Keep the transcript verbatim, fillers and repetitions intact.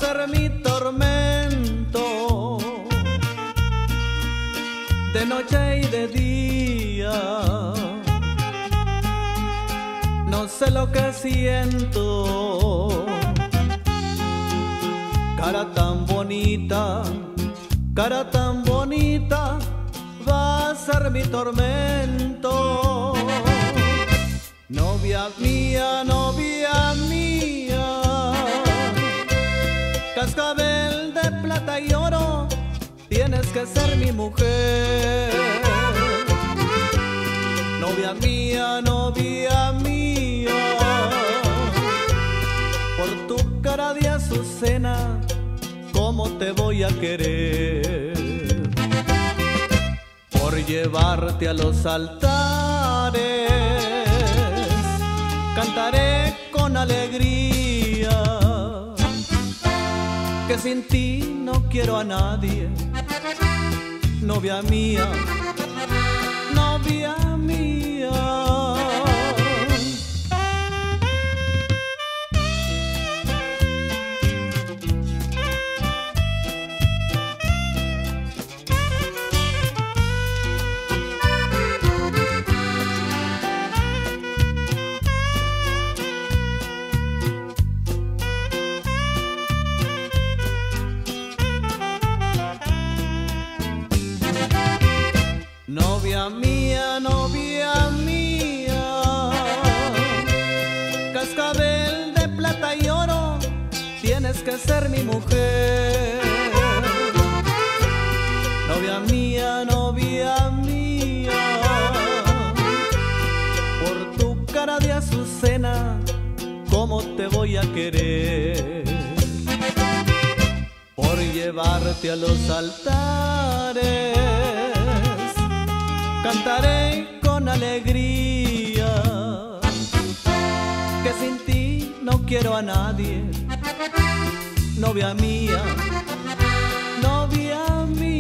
ser mi tormento de noche y de día. No sé lo que siento, cara tan bonita, cara tan bonita, va a ser mi tormento. Novia mía, novia mía, cascabel de plata y oro, tienes que ser mi mujer. Novia mía, novia mía, por tu cara de azucena, ¿cómo te voy a querer? Por llevarte a los altares, cantaré con alegría, que sin ti no quiero a nadie. Novia mía, novia mía. Novia mía, novia mía, cascabel de plata y oro, tienes que ser mi mujer. Novia mía, novia mía, por tu cara de azucena, ¿cómo te voy a querer? Por llevarte a los altares, cantaré con alegría, que sin ti no quiero a nadie. Novia mía, novia mía.